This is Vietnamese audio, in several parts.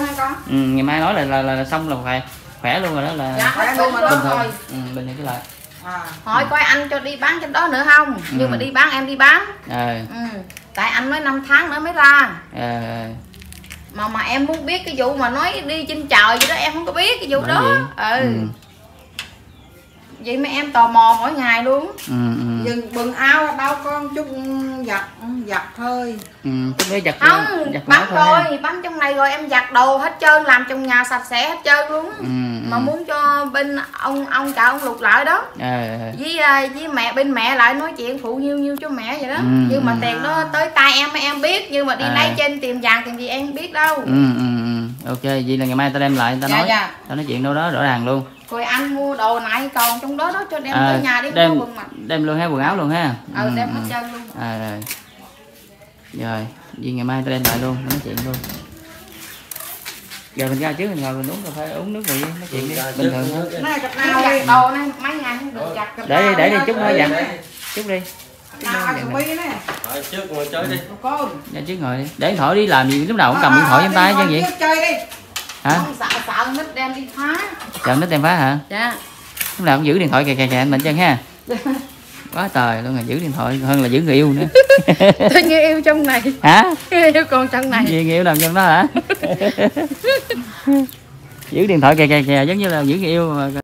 hả con? Ngày mai nói là xong là khỏe luôn rồi đó là. Dạ khỏe luôn bình thường rồi. Bình thường cái lại. Hỏi coi anh cho đi bán trên đó nữa không? Nhưng mà đi bán em đi bán. Tại anh nói 5 tháng nữa mới ra. Mà em muốn biết cái vụ mà nói đi trên trời vậy đó, em không có biết cái vụ đó. Vậy mà em tò mò mỗi ngày luôn. Dừng bừng ao đâu con, chút giặt thôi. Chút nữa giặt. Không, bắn rồi, bắn trong này rồi em giặt đồ hết trơn, làm trong nhà sạch sẽ hết trơn luôn. Mà muốn cho bên ông cả ông Lục lại đó. Với mẹ bên mẹ lại nói chuyện phụ nhiêu cho mẹ vậy đó. Nhưng mà tiền đó tới tay em biết, nhưng mà đi lấy trên tiền vàng tiền gì em biết đâu. Ok, vậy là ngày mai ta đem lại ta nói. Ta nói chuyện đâu đó rõ ràng luôn. Rồi anh mua đồ này còn trong đó cho đem tới nhà đi mua quần mặt. Đem luôn ha, quần áo luôn ha. Đem hết trơn luôn. Rồi, vì ngày mai ta đem lại luôn, nói chuyện luôn. Giờ mình ra trước mình ngồi mình uống cà phê, uống nước gì, nói chuyện đi, bình thường thôi. Này cặp nào giặt đồ này mấy ngày không được giặt. Để đi chút nữa giặt. Chút đi. Nào ăn cà phê nè. Trước ngồi chơi đi. Dạ trước ngồi đi. Để điện thoại đi, làm gì lúc nào cũng cầm điện thoại trong tay chứ vậy. Chơi đi. Hả? Sợ nít đem đi phá. Sợ nít đem phá hả? Dạ. Lúc nào cũng giữ điện thoại kè anh Mạnh chân ha. Quá trời luôn, là giữ điện thoại hơn là giữ người yêu nữa. Tôi người yêu trong này. Hả? Người yêu còn trong này. Gì người yêu làm trong đó hả? Giữ điện thoại kè giống như là giữ người yêu mà.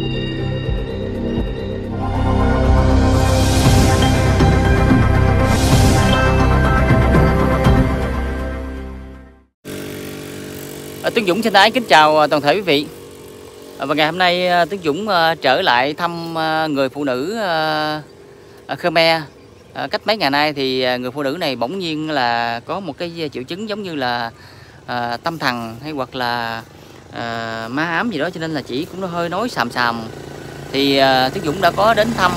Tuấn Dũng xin kính chào toàn thể quý vị. Và ngày hôm nay Tuấn Dũng trở lại thăm người phụ nữ Khmer. Cách mấy ngày nay thì người phụ nữ này bỗng nhiên là có một cái triệu chứng giống như là tâm thần hay hoặc là ma ám gì đó, cho nên là chị cũng hơi nói xàm. Thì Tuấn Dũng đã có đến thăm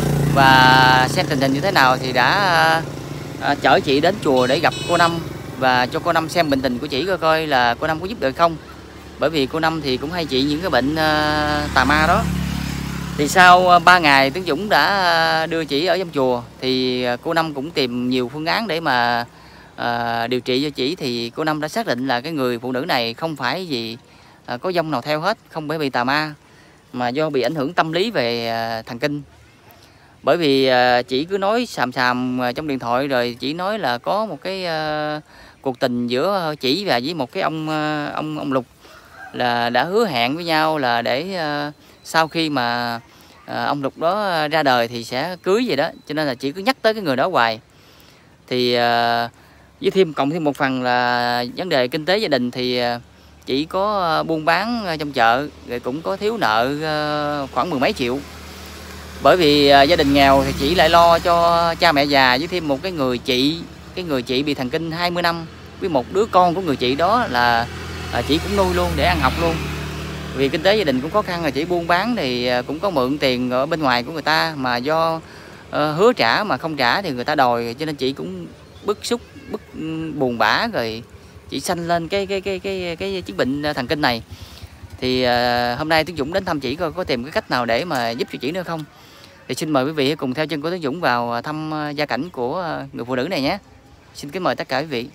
và xem tình hình như thế nào thì đã chở chị đến chùa để gặp cô Năm và cho cô Năm xem bệnh tình của chị coi là cô Năm có giúp được không. Bởi vì cô Năm thì cũng hay trị những cái bệnh tà ma đó. Thì sau 3 ngày Tuấn Dũng đã đưa chị ở trong chùa thì cô Năm cũng tìm nhiều phương án để mà điều trị cho chị. Thì cô Năm đã xác định là cái người phụ nữ này không phải vì có dông nào theo hết, không phải bị tà ma, mà do bị ảnh hưởng tâm lý về thần kinh. Bởi vì chị cứ nói xàm trong điện thoại, rồi chị nói là có một cái cuộc tình giữa chị và với một cái ông Lục, là đã hứa hẹn với nhau là để sau khi mà ông Lục đó ra đời thì sẽ cưới vậy đó. Cho nên là chị cứ nhắc tới cái người đó hoài. Thì với cộng thêm một phần là vấn đề kinh tế gia đình, thì chị có buôn bán trong chợ, rồi cũng có thiếu nợ khoảng 10 mấy triệu. Bởi vì gia đình nghèo thì chị lại lo cho cha mẹ già, với thêm một cái người chị bị thần kinh 20 năm, với một đứa con của người chị đó là chị cũng nuôi luôn để ăn học luôn. Vì kinh tế gia đình cũng khó khăn, là chị buôn bán thì cũng có mượn tiền ở bên ngoài của người ta, mà do hứa trả mà không trả thì người ta đòi, cho nên chị cũng bức xúc, buồn bã, rồi chị sanh lên cái chứng bệnh thần kinh này. Thì hôm nay Tuấn Dũng đến thăm chị coi có tìm cái cách nào để mà giúp cho chị nữa không. Thì xin mời quý vị cùng theo chân của Tuấn Dũng vào thăm gia cảnh của người phụ nữ này nhé. Xin kính mời tất cả quý vị.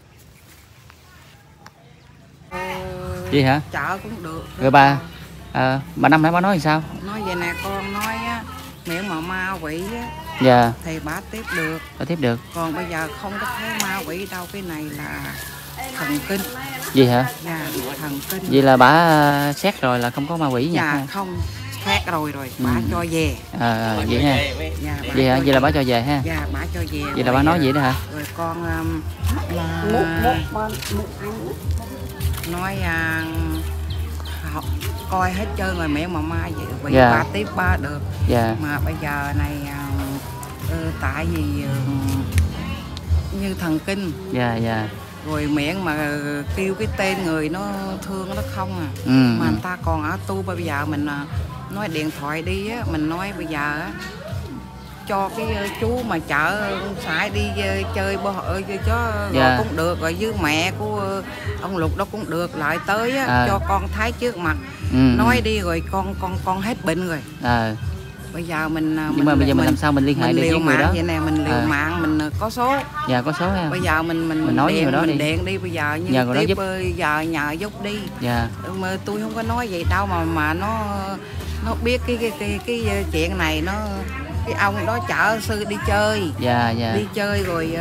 Gì hả? Chợ cũng được. Rồi bà Năm nãy bà nói thì sao? Nói vậy nè con, nói miệng mà ma quỷ Dạ. thì bà tiếp được. Bà tiếp được. Còn bây giờ không có thấy ma quỷ đâu, cái này là thần kinh. Gì hả? Dạ, thần kinh. Vậy là bà xét rồi là không có ma quỷ nha. Dạ, không xét rồi bà cho về. Vậy ha. Dạ, vậy hả? Vậy là bà cho về ha. Dạ, bà cho về. Vậy là bà nói vậy đó hả? Rồi con nói học coi hết trơn rồi mẹ mà mai vậy vì bà tiếp ba được. Mà bây giờ này tại vì như thần kinh. Rồi miệng mà kêu cái tên người nó thương nó không à. Mà người ta còn ở tu, bây giờ mình nói điện thoại đi á, mình nói bây giờ á cho cái chú mà chợ phải đi chơi cho rồi cũng được, rồi với mẹ của ông Lục đó cũng được, lại tới á, cho con thấy trước mặt nói đi rồi con hết bệnh rồi. Bây giờ mình nhưng mà bây giờ mình làm sao mình liên hệ được với người đó vậy nè, mình liều mạng mình có số. Dạ có số ha. Bây giờ mình nói điện, người đó mình đi. điện đi bây giờ như nhờ người đó tiếp giúp. giờ nhờ giúp đi. Dạ. Mà tôi không có nói vậy đâu mà nó biết cái chuyện này nó cái ông đó chở sư đi chơi. Dạ dạ. Đi chơi rồi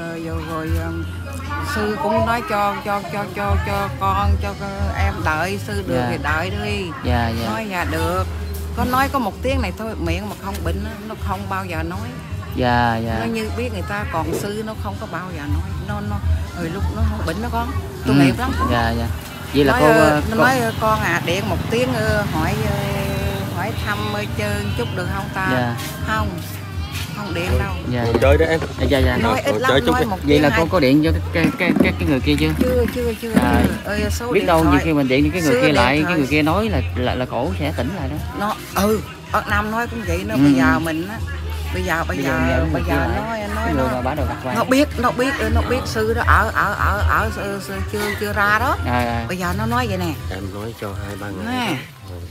sư cũng nói cho con cho em đợi sư được thì đợi đi. Dạ dạ. Nói dạ được. Có nói có một tiếng này thôi, miệng mà không bệnh nó không bao giờ nói. Dạ dạ. Nó như biết người ta còn sư nó không có bao giờ nói. Nó hồi lúc nó không bệnh nó con. Tôi nghiệp lắm. Dạ dạ. Vậy là nói, cô nói con điện một tiếng hỏi thăm chơi chút được không ta? Dạ. Không điện đâu. Dạ. Chơi đó em. Dạ dạ. Nói ít lắm, nói một vậy là tiếng cô có điện cho cái người kia chưa? Chưa. Số biết đâu nhiều khi mình điện cho cái người kia lại thời. cái người kia nói là cổ sẽ tỉnh lại đó. Nó bác Năm nói cũng vậy nó. Bây giờ mình á, bây giờ nói bán đồ đặt quay. nó biết sư đó ở chưa ra đó. Bây giờ nó nói vậy nè. Em nói cho 2-3 ngày. Nè.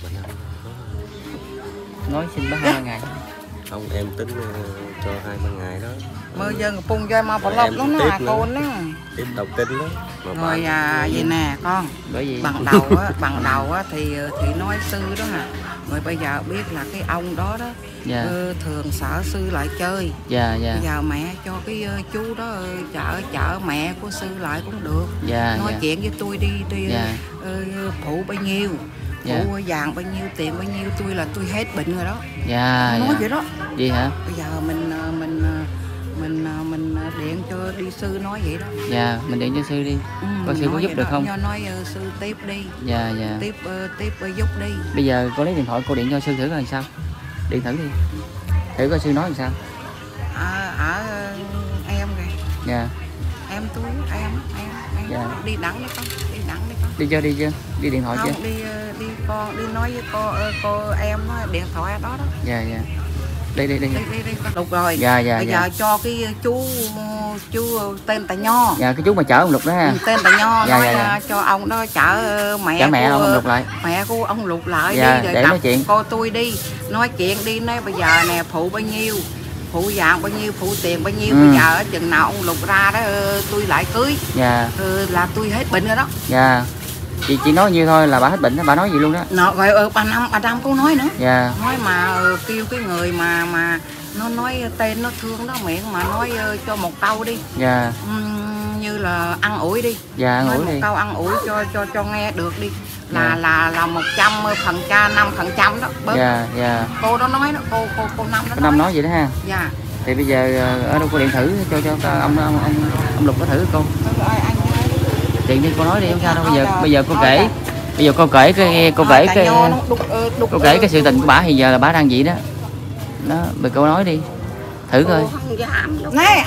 Nói xin bác 2-3 ngày. Không, em tính cho 2-3 ngày đó. Mơ dân pung cho mà bỏ lọc lắm nè con đó. Tiếp đọc kinh đó. Rồi vậy nè con. Bởi vì bằng đầu á thì nói sư đó nè. Rồi bây giờ biết là cái ông đó đó. Dạ. Thường sợ sư lại chơi. Dạ dạ. Bây giờ mẹ cho cái chú đó chở mẹ của sư lại cũng được. Dạ. Nói chuyện với tôi đi dạ. Phụ bao nhiêu. Dạ. Phụ vàng bao nhiêu, tiền bao nhiêu, tôi là tôi hết bệnh rồi đó. Dạ. Nói vậy đó. Gì hả? Bây giờ mình điện cho đi sư nói vậy đó. Dạ, mình điện cho sư đi. Coi sư có giúp được không? Nói sư tiếp đi. Dạ dạ. Tiếp giúp đi. Bây giờ cô lấy điện thoại cô điện cho sư thử coi làm sao. Điện thử đi. Thử coi sư nói làm sao. Ở em kìa. Dạ. Em tôi em. Dạ. Đi đẳng đi con. Đi chưa? Đi điện thoại không, chưa? đi nói với cô em nói điện thoại đó đó. Dạ dạ. Đi. Lục rồi. Dạ dạ. Bây giờ cho cái chú tên Tài Nho. Dạ, cái chú mà chở ông Lục đó ha. Tên Tài Nho. Dạ, nói dạ. cho ông đó chở mẹ của ông Lục lại. Mẹ của ông Lục lại dạ, đi rồi để nói chuyện. Cô tôi đi nói chuyện đi. Nói bây giờ nè phụ bao nhiêu, phụ vàng bao nhiêu, phụ tiền bao nhiêu. Bây giờ chừng nào ông Lục ra đó tôi lại cưới. Dạ. Là tôi hết bệnh rồi đó. Dạ. Chị nói nhiêu thôi là bà hết bệnh đó, bà nói gì luôn đó. Rồi bà Năm cũng nói nữa. Dạ. Nói mà kêu cái người mà nó nói tên nó thương đó miệng mà nói cho một câu đi. Dạ. Như là ăn ủi đi. Dạ, ăn ủi một đi. câu ăn ủi cho nghe được đi. Là 100% đó. Dạ dạ. Cô đó nói đó, cô Năm đó. Cô Năm nói vậy đó ha. Dạ. Thì bây giờ ở đâu cô điện thử cho ông Lục có thử cô. Điện đi cô nói đi không sao đâu. Bây giờ cô kể. Bây giờ cô kể cái sự tình của bả thì giờ là bả đang vậy đó. Đó, bây cô nói đi. Thử coi. Nè,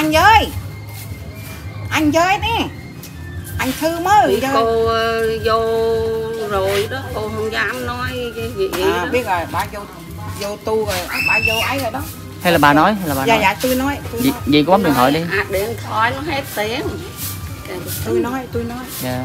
anh với nè. Anh Thư mới cô vô rồi đó, cô không dám nói cái gì đó. Biết rồi, bà vô tu rồi, bà vô ấy rồi đó. Hay là bà nói hay là bà nói? Dạ tôi nói. Gì cô bấm điện thoại đi. Điện thoại nó hết tiền. Tôi nói. Dạ.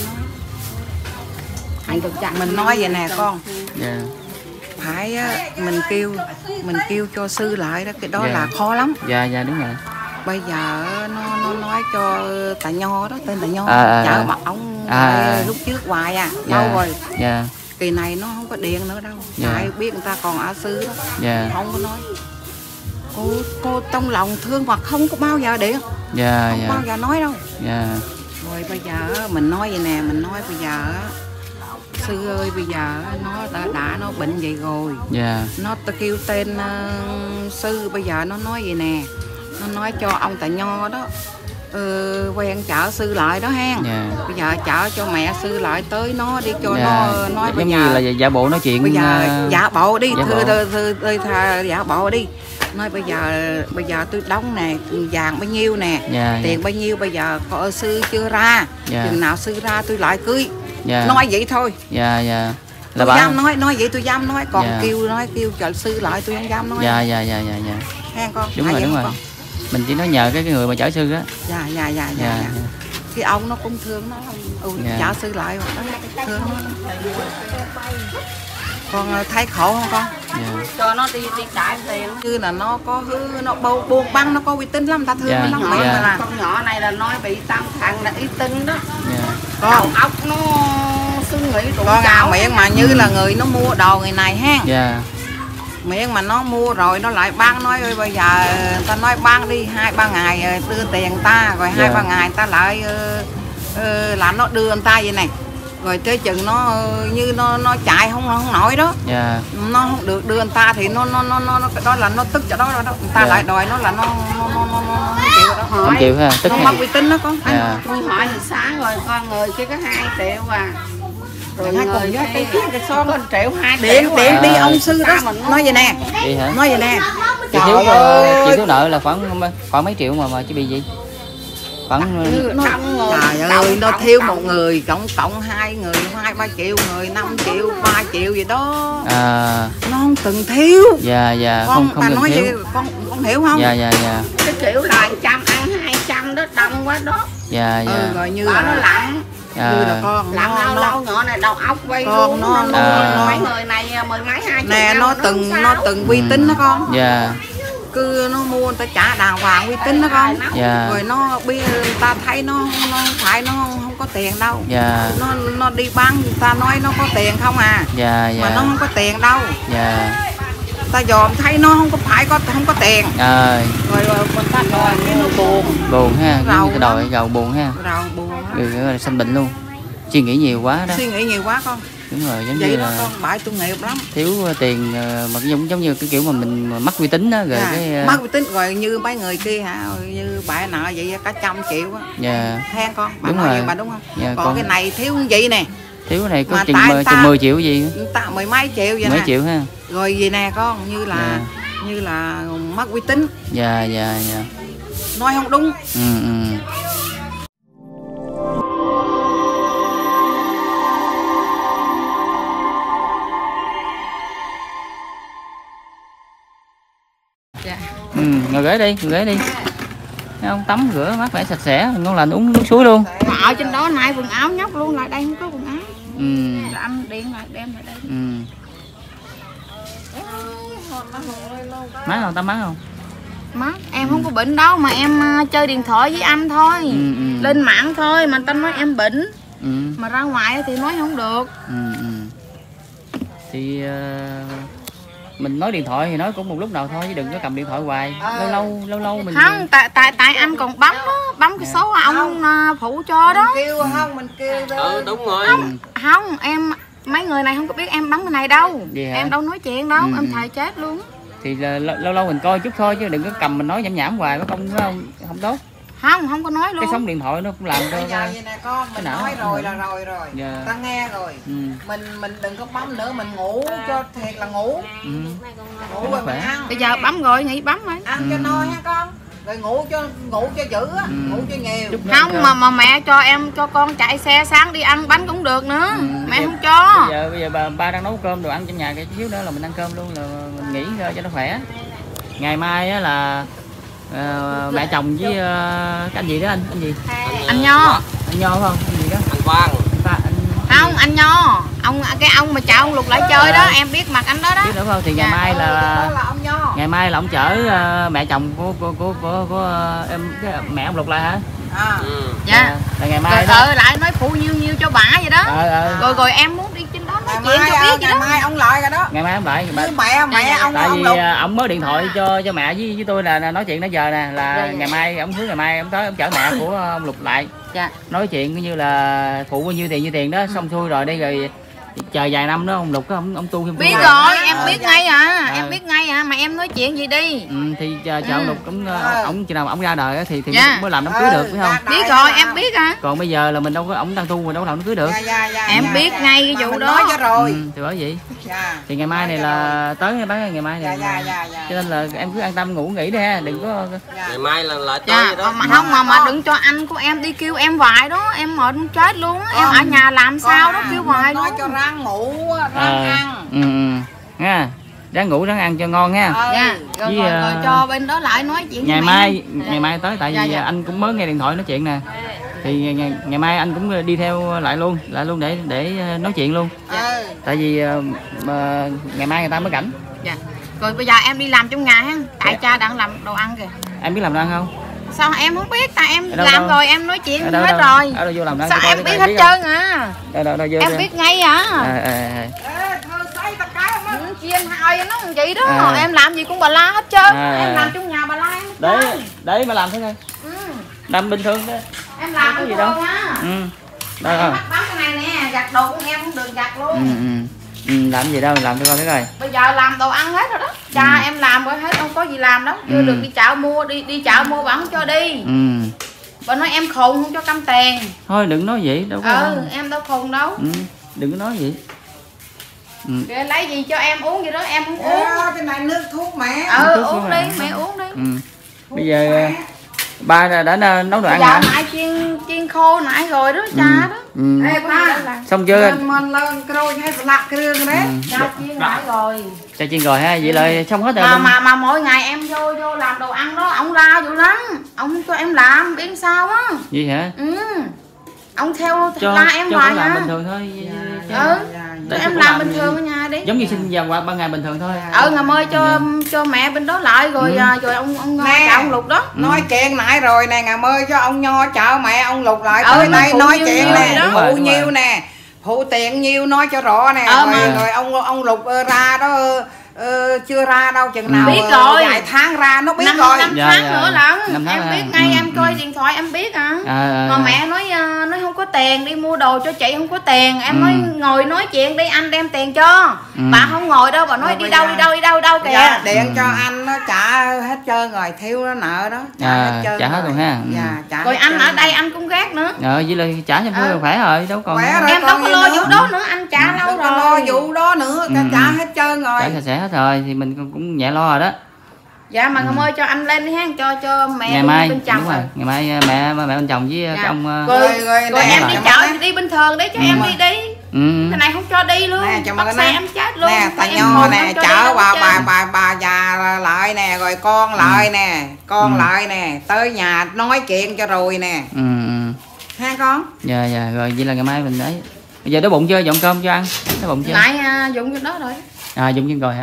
Anh thực trạng mình nói vậy nè con. Dạ. Phải mình kêu cho sư lại đó, cái đó là khó lắm. Dạ dạ đúng rồi. Bây giờ nó nói cho Tài Nho đó, tên Tài Nho chở mặt ông lúc trước hoài lâu rồi. Dạ. Kỳ này nó không có điện nữa đâu. Tại biết người ta còn ở sư đó. Không có nói. Cô trong lòng thương mà không có bao giờ điện. Không bao giờ nói đâu. Rồi bây giờ mình nói vậy nè, mình nói bây giờ sư ơi, bây giờ nó đã nó bệnh vậy rồi. Nó kêu tên sư, bây giờ nó nói vậy nè. Nó nói cho ông Tài Nho đó quen chở sư lại đó ha. Bây giờ chở cho mẹ sư lại tới nó đi cho nó nói bây giờ là giả bộ nói chuyện. Bây giờ giả bộ đi, giả bộ đi. Nói bây giờ tôi đóng nè, vàng bao nhiêu nè, tiền bao nhiêu, bây giờ có sư chưa ra, chừng nào sư ra tôi lại cưới. Nói vậy thôi. Là tôi dám nói vậy tôi dám nói, còn kêu cho sư lại tôi không dám nói. Dạ. Hen con. Đúng rồi. Con. Mình chỉ nói nhờ cái người mà chở sư á. Dạ. Thì ông nó cũng thương nó, chở sư lại thương nó. Con thấy khổ không con? Cho nó đi đại tiền. Như là nó có hư, nó buôn băng, nó có uy tín lắm, ta thương lắm. Con nhỏ này là nói bị tâm thần là uy tín đó. Con đầu óc nó suy nghĩ tụi con cháu miệng mà như là người nó mua đồ người này ha. Miệng mà nó mua rồi nó lại bán, nói ơi bây giờ ta nói bán đi 2-3 ngày đưa tiền ta, rồi 2-3 ngày ta lại làm nó đưa người ta vậy này, rồi tới chừng nó như nó chạy không nổi đó. Nó không được đưa người ta thì nó đó là nó tức cho đó người ta lại đòi nó là nó chịu đó. Không chịu ha, tức nó mất uy tín đó con. Con hỏi thì sáng rồi con người kia có 2 triệu à. Rồi hai người cái son 1 triệu 2 triệu điện đi ông sư đó nói vậy nè, nói vậy nè, chị thiếu nợ là khoảng mấy triệu mà chứ bị gì khoảng trời ơi nó thiếu một người cộng 2 người 2-3 triệu, người 5 triệu 3 triệu gì đó. Nó không từng thiếu. Không nói thiếu. Gì, con hiểu không? Cái kiểu là 100 ăn 200 đó, đông quá đó. Rồi như là nó lặng. Như là con làm lâu nhỏ này đầu óc quay con luôn. Mấy người này 10 mấy 20 nè nó từng uy tín đó con. Cứ nó mua người ta trả đàng hoàng uy tín đó con. Rồi nó biết người ta thấy nó phải nó không có tiền đâu. Nó đi bán người ta nói nó có tiền không à. Mà nó không có tiền đâu. Ta dòm thấy nó không có tiền. Rồi người ta đòi nó buồn ha, cái đòi gầu buồn ha. Buồn sanh bệnh luôn, suy nghĩ nhiều quá đó. Suy nghĩ nhiều quá con. Đúng rồi, giống vậy như đó là con, bãi tội nghiệp lắm. Thiếu tiền mà giống như cái kiểu mà mình mất uy tín đó, rồi cái mất uy tín rồi như mấy người kia hả, như bãi nợ vậy cả 100 triệu á. Than con, bà nói vậy bà đúng không? Còn cái này thiếu như vậy nè. Thiếu cái này có chừng 10 triệu gì? Ta 10 mấy triệu vậy nè. Mấy triệu ha. Rồi gì nè con, như là mất uy tín. Nói không đúng. Ngồi ghế đi, thấy không, tắm rửa mát mẻ sạch sẽ, ngon lành, uống nước suối luôn. Mà ở trên đó nay quần áo nhóc luôn, lại đây không có quần áo. Là anh điện lại đem lại đây. Mát không, tắm mát không? Mát, em không có bệnh đâu, mà em chơi điện thoại với anh thôi. Lên mạng thôi mà tao nói em bệnh. Mà ra ngoài thì nói không được. Thì mình nói điện thoại thì nói cũng một lúc nào thôi, chứ đừng có cầm điện thoại hoài. Lâu mình không, tại anh còn bấm đó, bấm cái số ông phụ cho đó. Mình kêu không, mình kêu đúng rồi. Không, em mấy người này không có biết em bấm cái này đâu. Em đâu nói chuyện đâu, em thầy chết luôn. Thì lâu mình coi chút thôi, chứ đừng có cầm mình nói nhảm hoài, có không tốt. Không có nói luôn. Cái sóng điện thoại nó cũng làm cho bây giờ vậy nè con, mình nói rồi là rồi. Ta nghe rồi. Mình đừng có bấm nữa, mình ngủ cho thiệt là ngủ. Ngủ rồi mình ăn. Bây giờ bấm rồi, nghỉ bấm rồi. Ăn cho no ha con. Rồi ngủ cho dữ á, ngủ cho nhiều. Không mà mẹ cho con chạy xe sáng đi ăn bánh cũng được nữa. Mẹ không cho. Bây giờ ba đang nấu cơm đồ ăn trong nhà, cái chút xíu nữa là mình ăn cơm luôn, là mình nghỉ cho nó khỏe. Ngày mai á là mẹ chồng với cái anh gì đó, anh gì? Anh Nho. Anh Nho không? Anh gì đó? Anh Quang. Không, anh Nho. Ông mà chào ông Lục lại chơi đó, em biết mặt anh đó đó. Biết nữa không? Thì ngày mai là ông chở mẹ chồng của em, mẹ ông Lục lại hả? Dạ. Là ngày mai lại nói phụ nhiêu cho bả vậy đó. Rồi em muốn đi trên đó nói chuyện cho biết vậy đó. Ngày mai ông lại rồi đó. Ngày mai ông lại. Mẹ ông tại vì Lục. ông mới điện thoại cho mẹ với tôi là nói chuyện nãy giờ nè, là ngày mai ông hứa ngày mai ông tới ông chở mẹ của ông Lục lại. Nói chuyện cũng như là phụ bao nhiêu tiền đó, xong xuôi rồi đây rồi chờ vài năm đó ông Lục đó, ông tu thêm. Biết rồi, em biết ngay à, em biết ngay à, mà em nói chuyện gì đi. Thì chờ ông Lục ông chừng nào ông ra đời thì mới làm đám cưới được, phải không? Biết rồi, em biết à. Còn bây giờ là mình đâu có, ông đang tu mình đâu có làm đám cưới được. Em biết ngay cái vụ đó. Nói cho rồi. Thì bởi vậy. Thì ngày mai này là tới bán ngày mai này. Cho nên là em cứ an tâm ngủ nghỉ đi ha, đừng có. Ngày mai là lại tới đó. Mà không mà đừng cho anh của em đi kêu em hoài đó, em mệt chết luôn á. Em ở nhà làm sao đó kêu hoài luôn. Nói cho ráng ngủ, ráng ăn. Nha. Ráng ngủ ráng ăn cho ngon ha. Rồi cho bên đó lại nói chuyện. Ngày mai tới, tại vì anh cũng mới nghe điện thoại nói chuyện nè. Thì ngày mai anh cũng đi theo lại luôn để nói chuyện luôn. Tại vì ngày mai người ta mới rảnh. Dạ. Rồi bây giờ em đi làm trong nhà ha. Tại cha đang làm đồ ăn kìa. Em biết làm đồ ăn không? Sao em không biết, tại em làm rồi em nói chuyện hết rồi. Đâu vô làm đồ ăn. Sao em biết hết trơn à? Đâu vô. Em biết ngay à. Chiên hai nó làm chị đó. Em làm gì cũng bà la hết trơn. Em làm trong nhà bà la em. Đấy mà làm thế thôi. Làm bình thường thôi. Em làm có gì đâu á. Đây rồi. Bắt cái này nè, giặt đồ của em cũng được giặt luôn. Làm gì đâu, làm cho con thấy coi. Bây giờ làm đồ ăn hết rồi đó. Cha em làm rồi hết, không có gì làm đâu. Chưa được đi chợ mua, đi chợ mua bà không cho đi. Bà nói em khùng không cho căm tiền. Thôi đừng nói vậy, đâu có. Em đâu khùng đâu. Đừng có nói vậy. Kìa, lấy gì cho em uống gì đó em không uống. Cái này nước thuốc mẹ. Uống đi, mẹ uống đi. Bây giờ ba đã nấu đồ ăn hả? Nãy chiên khô nãy rồi đó cha đó. Xong chưa? Mình lên rồi hay lạc kêu đấy. Cha chiên nãy rồi. Cha chiên rồi ha, vậy là xong hết rồi. Mà mỗi ngày em vô làm đồ ăn đó, ông la dữ lắm. Ông không cho em làm, biết sao á. Gì hả? Ông theo la em hoài làm hả? bình thường thôi. Cho em làm bình thường ở nhà đi. Giống như sinh nhật qua ban ngày bình thường thôi. Ngày mai cho mẹ bên đó lại rồi rồi ông chợ ông Lục đó. Nói chuyện nãy rồi nè, ngày mới cho ông Nho chợ mẹ ông Lục lại tới đây nói chuyện nè, phụ nhiêu nè, phụ tiền nhiêu nói cho rõ nè. Rồi ông Lục ra đó chưa ra đâu, chừng nào biết rồi, vài tháng ra nó biết rồi. 5 tháng nữa lận. Em biết ngay, em coi điện thoại em biết mà mẹ nói không có tiền đi mua đồ cho chị, không có tiền. Em nói ngồi nói chuyện đi, anh đem tiền cho. Bà không ngồi đâu, bà nói đi đâu kìa. Dạ, điện cho anh nó trả hết trơn rồi, thiếu nó nợ đó. Trả hết rồi ha. Rồi anh ở đây anh cũng gác nữa. Vậy là trả cho tôi khỏe rồi, đâu còn. Em đâu có lo vụ đó nữa, anh trả lâu rồi. Lo vụ đó nữa, trả hết trơn rồi. Trả sạch sẽ hết rồi thì mình cũng nhẹ lo rồi đó. Dạ mà ngày mai cho anh lên đi ha, cho mẹ ngày mai bên chồng. Đúng rồi. Ngày mai mẹ bên chồng với cái ông rồi em đi chợ thì đi bình thường đấy, cho em đi. Cái này không cho đi luôn. Bắt xe em chết luôn. Nè, ta Nho nè, chở bà già lại nè, rồi con lại nè, lại nè, tới nhà nói chuyện cho rồi nè. Ha con? Dạ rồi vậy là ngày mai mình đấy. Bây giờ đói bụng chưa? Dọn cơm cho ăn. Đói bụng chưa? Nãy dụng cho đó rồi. Dụng chân rồi hả?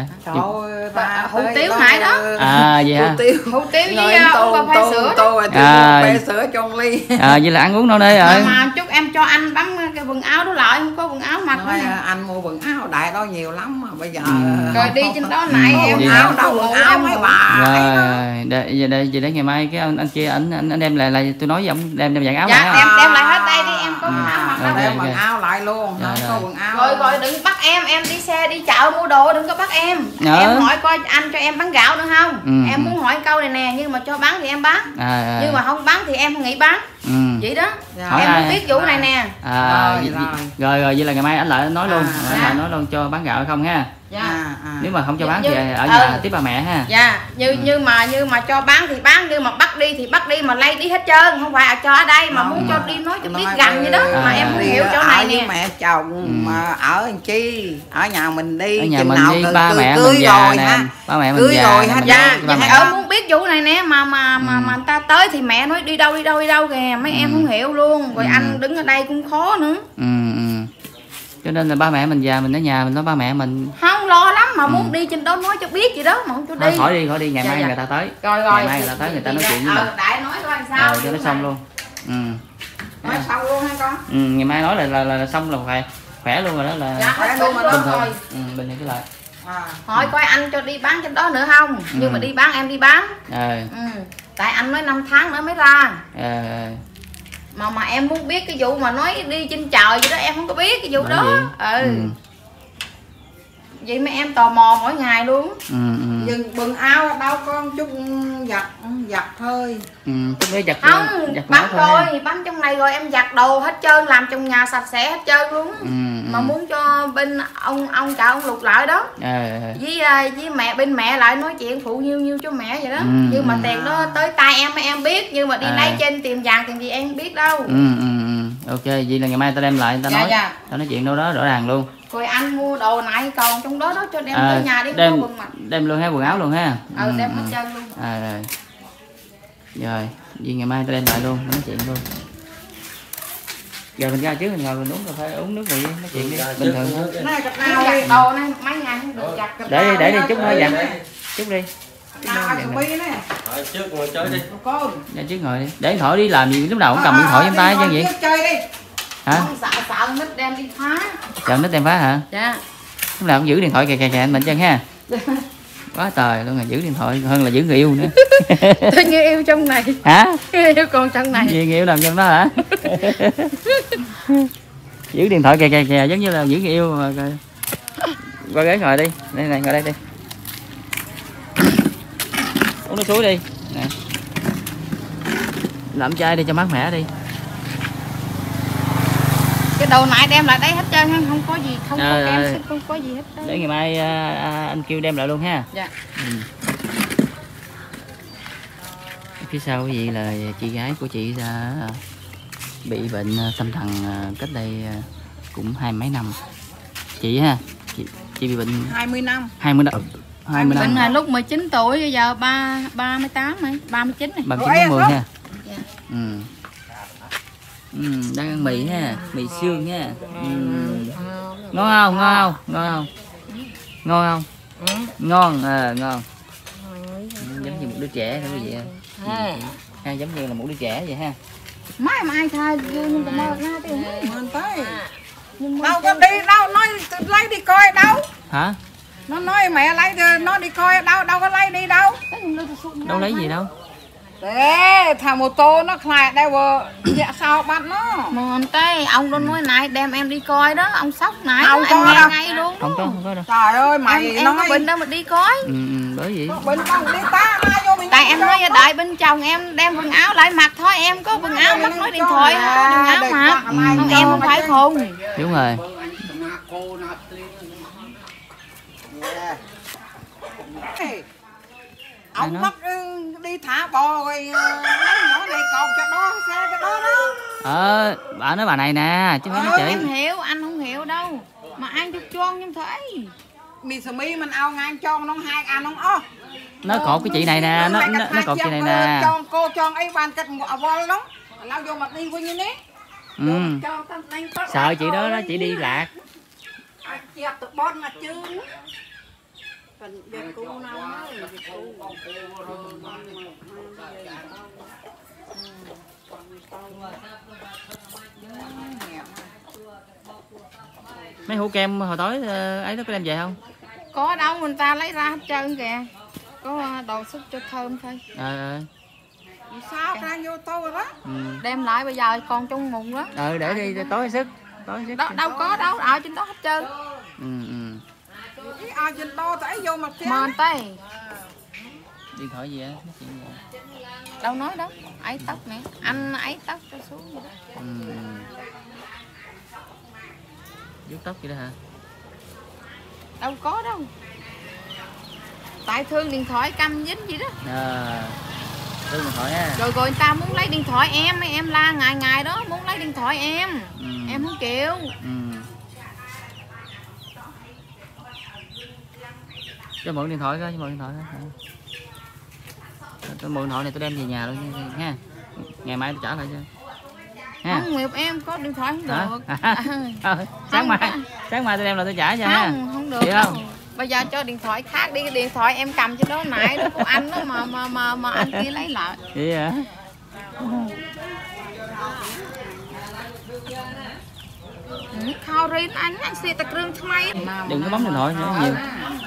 Hủ tiếu nãy đó. Vậy hả? Hủ tiếu với ông phê sữa. Phê sữa cho ly. Vậy là ăn uống đâu đây rồi. Mà chút em cho anh bấm cái quần áo đó lại, không có quần áo mặc. Anh mua quần áo đại đó nhiều lắm mà bây giờ. Rồi đi trên đó nãy em áo đâu quần áo mấy bà. Rồi để ngày mai cái anh kia anh đem lại tôi nói với ông đem giặt áo. Dạ đem lại hết đây đi, em có quần áo mặc đâu. Đem quần áo lại luôn, không có quần áo. Rồi đừng bắt em đi xe đi chợ mua đồ, đừng có bắt em. Em hỏi coi anh cho em bán gạo nữa không. Em muốn hỏi câu này nè, nhưng mà cho bán thì em bán, nhưng mà không bán thì em không nghĩ bán. Vậy đó. Em không biết vụ này nè. Rồi vậy là ngày mai anh lại nói luôn, anh lại nói luôn cho bán gạo hay không ha. Nếu mà không cho bán thì ở nhà tiếp bà mẹ ha. Dạ, như mà cho bán thì bán, nhưng mà bắt đi thì bắt đi, mà lay đi hết trơn, không phải cho ở đây mà muốn cho đi nói cho biết gần vậy đó. Mà em không hiểu chỗ này nè. Mẹ chồng mà ở làm chi, ở nhà mình đi, ở nhà mình đi, ba mẹ mình già nè, ba mẹ mình già. Dạ, muốn biết vụ này nè, mà người ta tới thì mẹ nói đi đâu kìa, mấy em không hiểu luôn. Rồi anh đứng ở đây cũng khó nữa. Cho nên là ba mẹ mình già, mình ở nhà mình nói ba mẹ mình không lo lắm, mà muốn đi trên đó nói cho biết gì đó mà không cho đi. Khỏi đi, ngày mai người ta tới. Rồi ngày mai người ta tới, người ta nói chuyện với mình. Đại nói coi sao cho nó xong luôn. Nói xong luôn hả con? Ngày mai nói là xong là khỏe luôn rồi đó, là khỏe luôn bình thường. Bình thường cái lời. Hỏi coi anh cho đi bán trên đó nữa không? Nhưng mà đi bán em đi bán. Tại anh nói 5 tháng nữa mới ra. Mà em muốn biết cái vụ mà nói đi trên trời vậy đó, em không có biết cái vụ đó. Vậy mà em tò mò mỗi ngày luôn. Dừng quần áo đâu con, chút giặt thôi. Giặt không, bắn rồi, bắn trong này rồi em giặt đồ hết trơn, làm trong nhà sạch sẽ hết trơn luôn. Mà muốn cho bên ông chợ ông Lục lại đó. Với mẹ bên mẹ lại nói chuyện phụ nhiêu cho mẹ vậy đó. Nhưng mà tiền đó tới tay em biết, nhưng mà đi lấy trên tiền vàng tiền gì em biết đâu. Ok, vậy là ngày mai ta đem lại, ta nói chuyện đâu đó rõ ràng luôn. Rồi anh mua đồ này còn trong đó cho đem tới nhà đi mua quần mặc. Đem luôn ha, quần áo luôn ha. Đem hết trơn luôn. Rồi. Vậy ngày mai ta đem lại luôn, nói chuyện luôn. Giờ mình ra trước mình ngồi mình uống cà phê, uống nước vị nói chuyện đi, bình thường thôi. Này cặp nào giặt đồ này mấy ngày không được giặt. Để đi chút thôi giặt. Chút đi. Trước ngồi chơi đi. Ra trước ngồi đi. Để điện thoại đi làm gì lúc nào cũng cầm điện thoại trên tay chứ vậy. Chơi đi. Hả? Sợ nít đem đi phá. Sợ nít đem phá hả? Dạ. Lúc nào cũng giữ điện thoại kè anh mình chân ha. Quá trời luôn, là giữ điện thoại hơn là giữ người yêu nữa. Tôi người yêu trong này. Hả? Người yêu còn trong này. Gì người yêu làm trong đó hả? Giữ điện thoại kè giống như là giữ người yêu mà. Qua ghế ngồi đi. Đây này, ngồi đây đi. Uống nước suối đi. Nè. Làm chai đi cho mát mẻ đi. Cái đồ nãy đem lại đấy hết trơn, không có gì, không có kem, không có gì hết trơn. Để ngày mai anh kêu đem lại luôn ha. Dạ. Phía sau cái gì là chị gái của chị bị bệnh tâm thần cách đây cũng 20 mấy năm. Chị ha, chị bị bệnh 20 năm. 20 năm. 20 năm. Bệnh này lúc 19 tuổi bây giờ 38 này, 39 này. 39 40 ha. Dạ. Đang ăn mì ha, mì xương ha. Ngon không? Ngon không? Ngon không? Ngon không? Ngon, ngon. Giống như một đứa trẻ thôi quý vị ha, giống như là một đứa trẻ vậy ha. Mai thôi nhưng mà mơ ra đi. Đâu có đi đâu, nói lấy đi coi đâu. Hả? Nó nói mẹ lấy nó đi coi đâu, đâu có lấy đi đâu. Đâu lấy gì đâu. Để thằng mô tô nó lại đây vừa dạ sao bắt nó. Mà tay ông đâu nói này đem em đi coi đó, ông sốc nãy không em nghe đâu. ngay luôn. Không có đâu. Trời ơi mày em nói có bệnh đâu mà đi coi. Bởi vậy. Bệnh không đi ta vô mình. Tại em nói đợi bên chồng em đem quần áo lại mặc thôi, em có quần áo mất nói điện thoại không có quần áo mặc. Không em không phải khùng. Đúng rồi. Ông bắt đi thả bò rồi lấy nhỏ này cột cho đó xe cho đó đó. Bà nói bà này nè chứ không phải nói chị. Em hiểu, anh không hiểu đâu. Mà anh chút choan em thấy. Mì sờ mi mình ao ngang cho nó hai ăn nó ó. Nó cột cái chị này nè, nó cột chị này nè. Cho cô cho ấy bàn cách vol đó. Lao vô mặt đi coi như thế. Sợ chị đó đó, chị đi lạc. Chẹp từ bon mà chứ. Cần việc cô nào Mấy hũ kem hồi tối ấy nó có đem về không? Có đâu, người ta lấy ra hết trơn kìa. Có đồ sức cho thơm thôi. Sao ra vô tô rồi đó. Đem lại bây giờ còn trong mùng đó. Để đi tối sức. Đâu có đâu, ở trên đó hết trơn. Cái ao trên đó thấy vô mặt kem. Mòn tay. Điện thoại gì á? Nói chuyện gì? Đâu nói đó, ấy tóc nè, anh ấy tóc cho xuống vậy đó. Vuốt tóc vậy đó hả? Đâu có đâu. Tại thương điện thoại căm dính gì đó. Thương điện thoại ha. Rồi người ta muốn lấy điện thoại em la ngày đó muốn lấy điện thoại em. Em không chịu. Cho mượn điện thoại coi, tôi mượn điện thoại này tôi đem về nhà luôn ha. Ngày mai tôi trả lại cho. Ha. Không Nguyệt em có điện thoại không được. Sáng mai tôi đem lại tôi trả cho ha. Không được. Được không? Bây giờ cho điện thoại khác đi, cái điện thoại em cầm trên đó nãy đó của anh đó mà anh kia lấy lại. Vậy hả? Khao rin anh xe tạc rương thay. Đừng có bấm điện thoại nữa nhiều.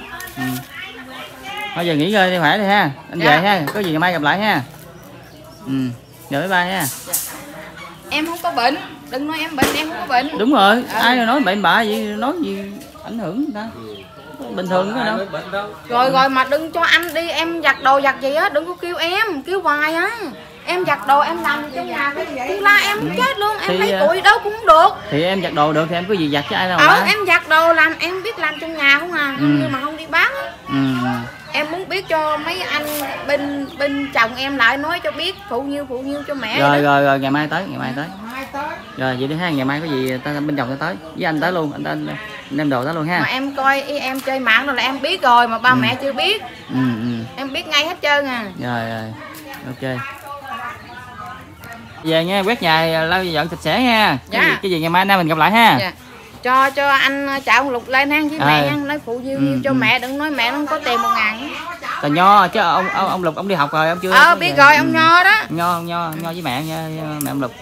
Thôi giờ nghỉ ngơi đi khỏe đi ha. Anh về ha, có gì ngày mai gặp lại ha. Rồi bye bye ha. Em không có bệnh, đừng nói em bệnh, em không có bệnh. Đúng rồi, ai nói bệnh bạ vậy, nói gì ảnh hưởng người ta. Bình thường có đâu. Rồi mà đừng cho anh đi, em giặt đồ giặt gì á, đừng có kêu em, kêu hoài á. Em giặt đồ em làm trong nhà cái la em chết luôn, em lấy củi đâu cũng được. Thì em giặt đồ được thì em có gì giặt chứ ai đâu. Em giặt đồ làm em biết làm trong nhà không à, nhưng mà không đi bán á. Em muốn biết cho mấy anh bên chồng em lại nói cho biết phụ nhiêu cho mẹ. Rồi ngày mai tới. Rồi vậy đi ha, ngày mai có gì ta bên chồng ta tới với anh tới luôn, anh đem đồ tới luôn ha. Mà em coi em chơi mạng rồi là em biết rồi mà ba mẹ chưa biết. Em biết ngay hết trơn à. Rồi ok. Về nha, quét nhà lau dọn sạch sẽ nha. Dạ. Cái gì ngày mai mình gặp lại ha. Dạ. Cho anh chào ông Lục lên ăn với mẹ nha, nói phụ nhiêu cho mẹ, đừng nói mẹ nó không có tiền 1.000. Tà Nho chứ ông Lục ông đi học rồi ông chưa? Biết rồi, ông Nho đó. Nho với mẹ nha, mẹ ông Lục.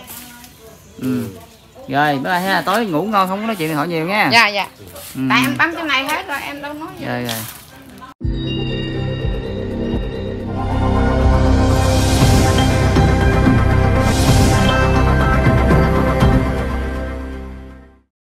Rồi bye bye ha, tối ngủ ngon, không có nói chuyện hỏi nhiều nha. Dạ. Tại em bấm chỗ này hết rồi, em đâu nói gì. Rồi.